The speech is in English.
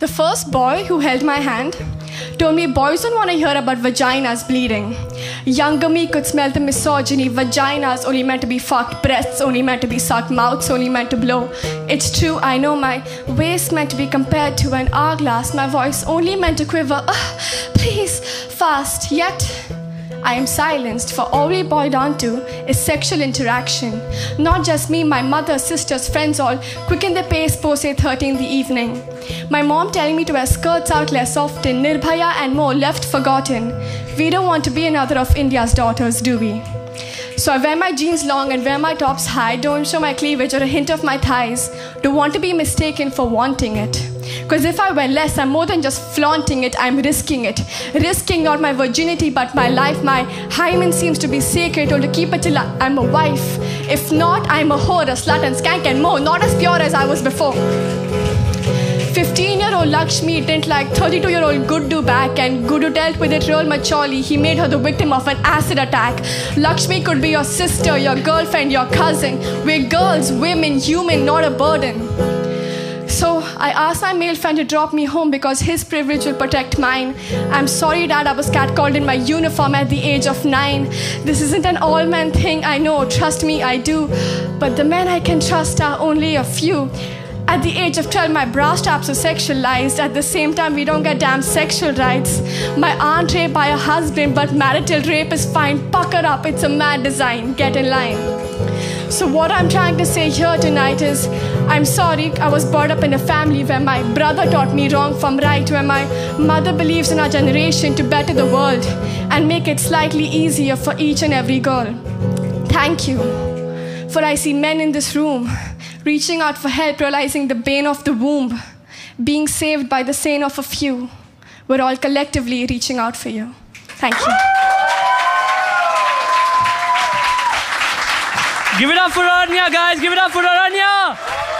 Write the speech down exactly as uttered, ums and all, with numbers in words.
The first boy who held my hand told me boys don't want to hear about vaginas bleeding. Younger me could smell the misogyny. Vaginas only meant to be fucked, breasts only meant to be sucked, mouths only meant to blow. It's true, I know my waist meant to be compared to an hourglass. My voice only meant to quiver. Uh, please, fast. Yet I am silenced, for all we boil down to is sexual interaction. Not just me, my mother, sisters, friends all quicken their pace post eight thirty in the evening. My mom telling me to wear skirts out less often, Nirbhaya and more left forgotten. We don't want to be another of India's daughters, do we? So I wear my jeans long and wear my tops high, don't show my cleavage or a hint of my thighs. Don't want to be mistaken for wanting it. Because if I wear less, I'm more than just flaunting it, I'm risking it. Risking not my virginity, but my life. My hymen seems to be sacred, told to keep it till I'm a wife. If not, I'm a whore, a slut and skank and more, not as pure as I was before. fifteen-year-old Lakshmi didn't like thirty-two-year-old Guddu back, and Guddu dealt with it real maturely. He made her the victim of an acid attack. Lakshmi could be your sister, your girlfriend, your cousin. We're girls, women, human, not a burden. So I asked my male friend to drop me home because his privilege will protect mine. I'm sorry, Dad, I was catcalled in my uniform at the age of nine. This isn't an all-man thing, I know, trust me, I do. But the men I can trust are only a few. At the age of twelve, my bra straps are sexualized. At the same time, we don't get damn sexual rights. My aunt raped by a husband, but marital rape is fine. Pucker up, it's a mad design. Get in line. So what I'm trying to say here tonight is, I'm sorry, I was brought up in a family where my brother taught me wrong from right, where my mother believes in our generation to better the world and make it slightly easier for each and every girl. Thank you. For I see men in this room reaching out for help, realizing the bane of the womb, being saved by the sin of a few. We're all collectively reaching out for you. Thank you. Give it up for Aranya, guys. Give it up for Aranya.